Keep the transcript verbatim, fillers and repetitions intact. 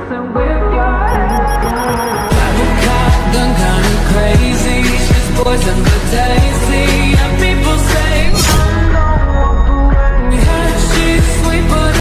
messing with your head. I've been caught, done kinda crazy. She's poison for days.